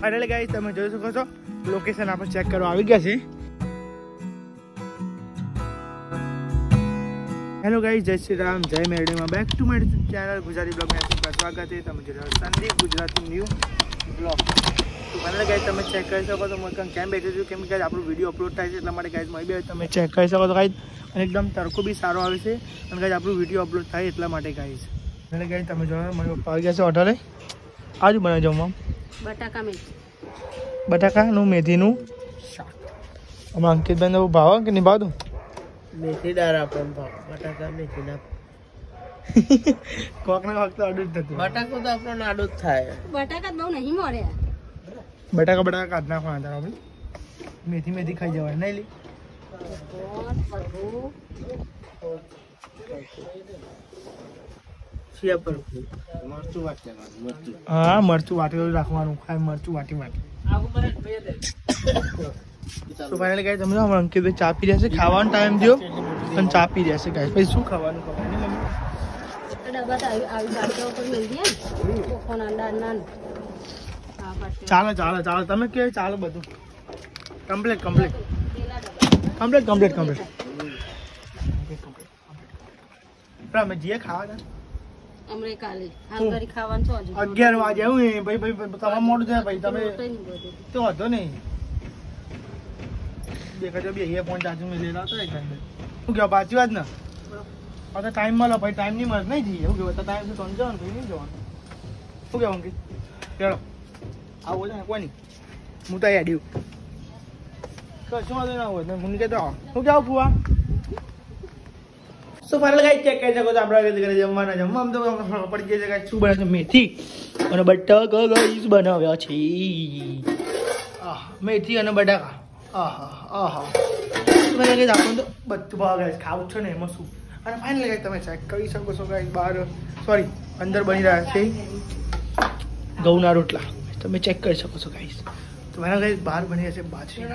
Finally guys તમે જોઈ શકો છો લોકેશન આપણે ચેક કરવા આવી ગયા છે. હેલો ગાઈસ, જય શ્રી રામ, જય મેરડીમાં back to my channel Gujarati બ્લોગમાં આપનું સ્વાગત છે. તમે જોઈ સંદીપ ગુજરાતી ન્યૂ બ્લોગ. તો ફાઇનલી ગાઈસ તમે ચેક કરી શકો તો હું કેમ બેઠું છું, કેમ કે આપણું વિડીયો અપલોડ થાય છે એટલા માટે ગાઈસ મળી બે તમે ચેક કરી શકો તો ગાઈસ. અને એકદમ તડકો બી સારો આવે છે અને ગાઈસ આપણું વિડીયો અપલોડ થાય એટલા માટે ગાઈસ. એટલે ગાઈસ તમે જોવો મારા પપ્પા આવી ગયા છે ઓર્ડર. આજુ બનાવી જમવા બટાકાનું મેથીનું શાક. આમાં અંકિતભાઈને ભાવ કે નહીં ભાવતું? મેથી દાળ આપણને ભાવ, બટાકા મેથી ના કોકના વખતે આડું જ થતું. બટાકો તો આપણને આડું જ થાય. બટાકા બહુ નહીં મળે. બટાકા કાઢ નાખવાના તારા આપણે મેથી ખાઈ જવાય નહીં લી. હા મરચું વાટેલું રાખવાનું, ખાય મરચું વાટી. તો ફાઇનલી ગાઈસ તમે અંકિતભાઈ ચા પી રહ્યા છે, ખાવાનો ટાઈમ થયો અને ચા પી રહ્યા છે ગાઈસ. પછી શું ખાવાનું ચાલો તમે કે ચાલો બધું કમ્પ્લીટ. અમે જઈએ ખાવા 11 વાગે આવું ભાઈ તમારે મોડું થાય ભાઈ. તમે તો હતો નહીં દેખાજો બી અહીંયા ફોન ચાર્જિંગ માં લેલા હતા. શું કહેવાય પાછી વાત ને હવે ટાઈમ મળે ભાઈ, ટાઈમ નહીં મળે નહીં જઈએ. એવું કહેવાય ટાઈમ તો સમજાવવાનું ભાઈ નહીં જવાનું. શું કહેવું અંકિત? ચલો આવું છે ને કોઈ નહીં, હું તો યાદ કશું વાંધો ના હોય હું કહેતો શું કહેવું ફુવા. સો ફાઇનલ ગાઈસ ચેક કરી શકો છો આપણે જમવામાં તો પડી ગયા છે ગાઈસ. શું બને છે? મેથી અને બટાકા ગાઈસ બનાવ્યા છે. મેથી અને બટાકા. આપણને તો બધું ભાવ ગાઈસ, ખાવું છે ને એમાં શું. અને ફાઇનલ ગાઈસ તમે ચેક કરી શકો છો ગાઈસ અંદર બની રહ્યા છે ઘઉંના રોટલા. તમે ચેક કરી શકો છો ગાઈસ. તો ફાઇનલ ગાઈસ બહાર બની રહ્યા છે બાજરી.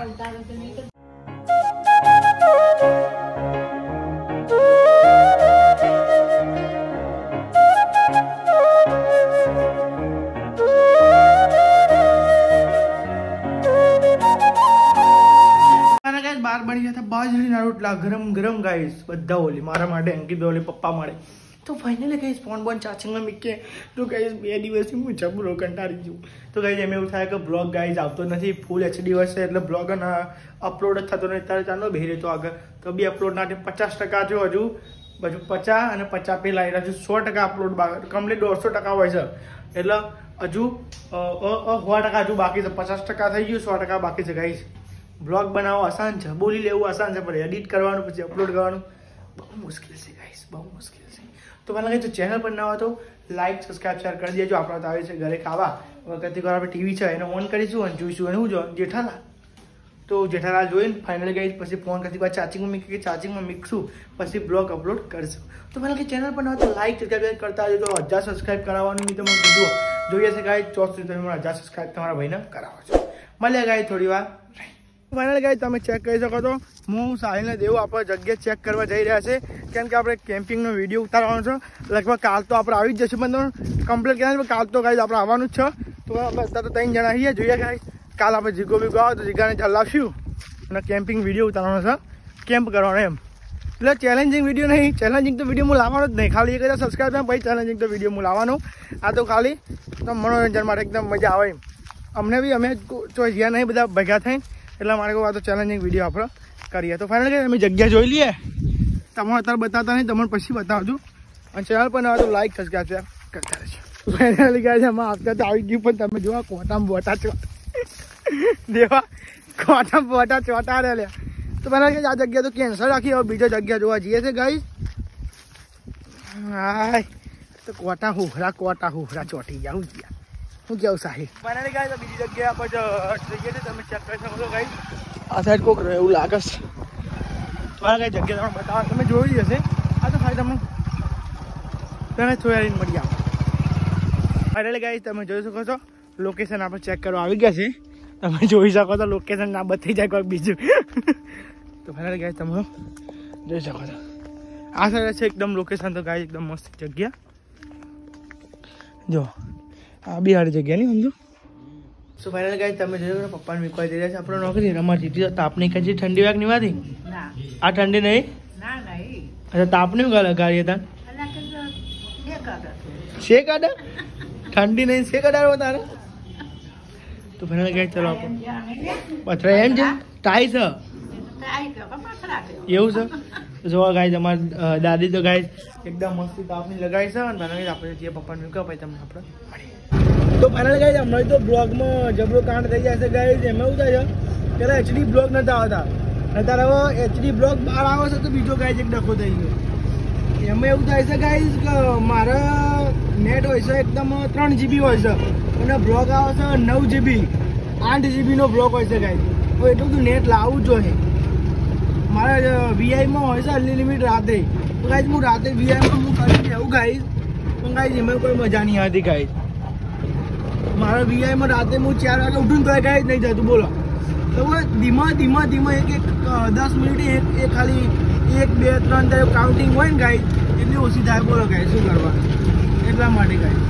બાર બની ગયા હતા બાજરીના રોટલા ગરમ ગાઈસ. બધા ઓલી મારા માટે, અંકિત ઓલી પપ્પા માટે. તો ફાઇનલી ગાઈસ ફોન ચાર્જિંગમાં મૂકીએ તો ગાઈસ 2 દિવસથી હું જબરો કંટાળી ગયું. તો ગાઈસ એમ એવું થાય કે બ્લોગ ગાઈસ આવતો નથી, ફૂલ HD વર્ષ છે એટલે બ્લોગ અપલોડ જ થતો નહીં. ત્યારે ચાલો બેહી રહેતો આગળ તો બી અપલોડ ના 50% થયો, હજુ 50 અને 50 પેલા હજુ 100% અપલોડ કમ્પ્લીટ 150% હોય છે. એટલે હજુ 100% હજુ બાકી છે. 50% થઈ ગયું, 100% બાકી છે ગાઈસ. બ્લોગ બનાવવો આસાન છે, બોલી લેવું આસાન છે, પણ એડિટ કરવાનું પછી અપલોડ કરવાનું બહુ મુશ્કેલ છે ગાઈસ, બહુ મુશ્કેલ છે. તો પહેલાં કંઈ ચેનલ પર ના હોય તો લાઈક સબસ્ક્રાઈબ શેર કરી દેજો. આપણે તો આવે છે ઘરે ખાવા, વખતથી વાર આપણે ટીવી છે એને ઓન કરીશું અને જોઈશું. અને શું જો જેઠાલાલ, તો જેઠાલાલ જોઈને ફાઇનલી ગાઈસ પછી ફોન કરતી બાદ ચાર્જિંગમાં મૂકશું પછી બ્લોગ અપલોડ કરીશું. તો પહેલાં કંઈ ચેનલ પર ના હોય તો લાઈક સબસ્ક્રાઈબ કરતા આવજો. તો 1000 સબસ્ક્રાઈબ કરાવવાનું નહીં તો મને કીધું જોઈએ છે ગાઈસ. 4 સુધી તમે 1000 સબસ્ક્રાઈબ તમારા ભાઈને કરાવો છો. મળ્યા ગાઈસ થોડી વાર. ફાઇનલ ગાઈસ તમે ચેક કરી શકો છો હું સાહિલને દેવું આપણે જગ્યાએ ચેક કરવા જઈ રહ્યા છે, કેમ કે આપણે કેમ્પિંગનો વિડીયો ઉતારવાનો છે. લગભગ કાલ તો આપણે આવી જ જશે, પણ કમ્પ્લીટ કર્યા કાલ તો ગાઈસ આપણે આવવાનું જ છે. તો અત્યારે તો 3 જણા છીએ, જોઈએ ગાઈસ કાલ આપણે જીગો બીગો આવે તો જીગાને ચલાવશું અને કેમ્પિંગ વિડીયો ઉતારવાનો છે, કેમ્પ કરવાનો એમ. એટલે ચેલેન્જિંગ વિડીયો નહીં, ચેલેન્જિંગ તો વિડીયો હું લાવવાનો જ નહીં, ખાલી 1000 સબસ્ક્રાઈબ થાય પછી ચેલેન્જિંગ તો વિડીયો હું લાવવાનો. આ તો ખાલી મનોરંજન માટે એકદમ મજા આવે એમ. અમને બી અમે જ્યાં નહીં બધા ભેગા થઈને એટલા માટે કહું આ તો ચેલેન્જિંગ વિડીયો આપણે કરીએ. તો ફાઇનલ અમે જગ્યા જોઈ લઈએ, તમને અત્યારે બતાવતા નહીં, તમને પછી બતાવજો. અને ચેનલ પર ના તો લાઈક સબસ્ક્રાઈબ કરતા રહેજો. ફાઇનલી ગાઈસ અમે આવતા તો આવી ગયું, પણ તમે જોવા કોટામાં બોટા દેવા કોટામાં બોટા ચોટા રહ્યા. તો પહેલાં આ જગ્યા તો કેન્સલ રાખી, હવે બીજો જગ્યા જોવા જઈએ છે ગાઈસ. હાય તો કોટા હોહરા ચોટી જાઉં ગયા. શું કેવું સાહિલ? ફાઇનલી ગાઈસ બીજી જગ્યાએ આપણે જઈએ છીએ, તમે ચેક કરી શકો છો ગાઈસ. આ સાઈડ કોક એવું લાગે છે. આ કઈ જગ્યા તમે બતાવો, તમે જોઈ હશે. આ તો ખાલી તમે તમે થોડી મળી આવો. ફાઇનલી ગાઈસ તમે જોઈ શકો છો લોકેશન આપણે ચેક કરવા આવી ગયા છે. તમે જોઈ શકો છો લોકેશન ના બતાવી જાય કોઈ બીજું. તો ફાઇનલી ગાઈસ તમે જોઈ શકો છો આ સાઈડ છે એકદમ લોકેશન. તો ગાઈસ એકદમ મસ્ત જગ્યા જો. આ બી સારી જગ્યા નહીં સમજો, સો ફાઇનલ ગાઈસ તમે જોયું ને પપ્પાને મીકવા જઈ રહ્યા છે આપણે નોકરી રમા જીતી તો તાપ નહીં ખાઈ ઠંડી વાગ નહીં વાતી આ ઠંડી નહીં અચ્છા તાપ નહીં ગાડી હતા શેક આડા ઠંડી નહીં શેક આડા તારે તો ફાઇનલ ગાઈસ ચલો આપણે પથરા એમ છે ટાઈ છે એવું છે જોવા ગાઈસ અમારા દાદી તો ગાઈસ એકદમ મસ્તી તાપની લગાવી છે અને ફાઇનલ આપણે જે પપ્પાને મીકવા પછી તમને આપણે મળીએ તો ફાઇનલ ગાઈસ હમણાં તો બ્લોગમાં જબરો કાંડ થઈ જાય છે ગાઈસ એમાં એવું થાય છે પેલા એચડી બ્લોગ નતા આવતા અત્યારે હવે એચડી બ્લોગ બહાર આવે છે તો બીજો ગાઈસ એક ડખો થઈ ગયો એમાં એવું થાય છે ગાઈસ કે મારા નેટ હોય છે એકદમ 3 GB હોય છે અને બ્લોગ આવે છે 9 GB 8 GB નો બ્લોગ હોય છે ગાઈસ તો એટલું બધું નેટ લાવવું જોઈએ મારા વીઆઈમાં હોય છે અનલિમિટેડ રાતે તો ગાઈસ હું રાતે વીઆઈમાં હું કરી એવું ગાઈસ પણ ગાઈસ એમાં કોઈ મજા નહીં આવતી ગાઈસ મારા વીઆઈમાં રાતે હું 4 વાગે ઉઠું તો ગાઈસ નહીં જતું બોલો તો ધીમા એક 10 મિનિટે એક ખાલી 1 2 3 કાઉન્ટિંગ હોય ને ગાઈસ એટલી ઓછી થાય બોલો ગાઈસ શું કરવા એટલા માટે ગાઈસ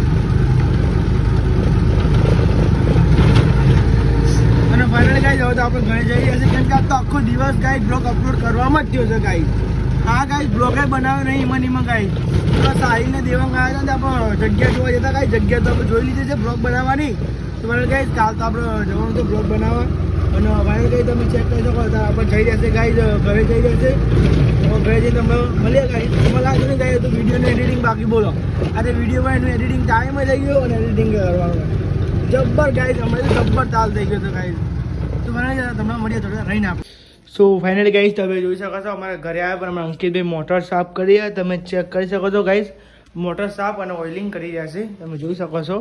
અને ફાઇનલ ગાઈસ હવે તો આપણે ઘરે જઈ રહ્યા છીએ કેમ કે આ તો આખો દિવસ ગાઈસ બ્લોગ અપલોડ કરવામાં જ થયો છે ગાઈસ હા ગાઈસ બ્લોગ બનાવ્યો નહીં એમાં ગાઈસ તો સાહિલને દેવાંગ આવ્યા હતા આપણે જગ્યા જોવા જતા ગાઈસ જગ્યા તો આપણે જોઈ લીધી છે બ્લોગ બનાવવાની તો ફાઇનલ ગાઈસ કાલ તો આપણે જવાનું તો બ્લોગ બનાવવા અને ફાઇનલ ગાઈસ તમે ચેક કરી શકો તો આપણે જઈ જશે ગાઈસ ઘરે જઈ જશે ઘરે જઈને તમે મળીએ ગાઈસ એમાં લાગે ને ગાઈસ તો વિડીયોનું એડિટિંગ બાકી બોલો આજે વિડીયોમાં એનું એડિટિંગ ટાઈમ થઈ ગયો અને એડિટિંગ કરવાનું જબ્બર ગાઈસ અમારે જબ્બર તાલ થઈ ગયો હતો ગાઈસ તો મને તમને મળીએ થોડા રહીને આપ સો ફાઇનલી ગાઈસ તમે જોઈ શકો છો અમારા ઘરે આવ્યા પણ અમારા અંકિતભાઈ મોટર સાફ કરી રહ્યા તમે ચેક કરી શકો છો ગાઈસ મોટર સાફ અને ઓઇલિંગ કરી રહ્યા છે તમે જોઈ શકો છો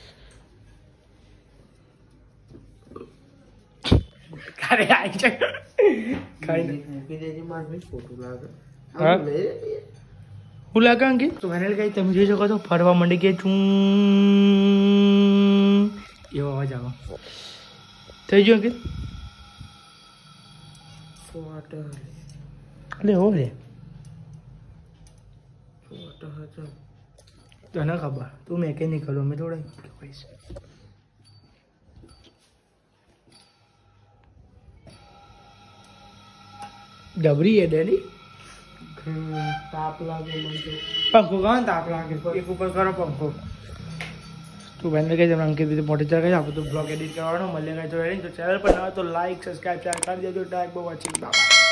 ઘરે આવી છે હું લાગે અંકિત તો ફાઇનલી ગાઈસ તમે જોઈ શકો છો ફરવા માંડી કે છું એવો અવાજ આવે થઈ ગયો અંકિત અરે હો રે તને ખબર તું મેકેનિકલ મેં થોડા પૈસા ડબરી એ ડેડી તાપ લાગે પંખો કહો ને તાપ લાગે એક ઉપર કરો પંખો તો બેનર કઈ તમને અંકિત રીતે મોટી ચેનલ કઈ આપણે તો બ્લોગ એડિટ કરવાનો મળે કઈ તો ચેનલ પર ના હોય તો લાઈક સબસ્ક્રાઇબ શેર કરી દેજો ટાઈપ બહુ વોચિંગ બાય